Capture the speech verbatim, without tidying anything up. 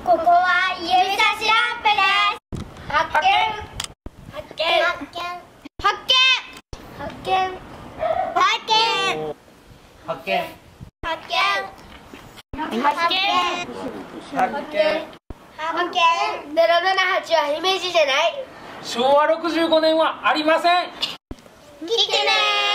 ここは指差しランプです。発見発見発見発見発見発見発見発見発見発見発見。ゼロななはちは姫路じゃない。 しょうわろくじゅうごねんはありません。 来てねー。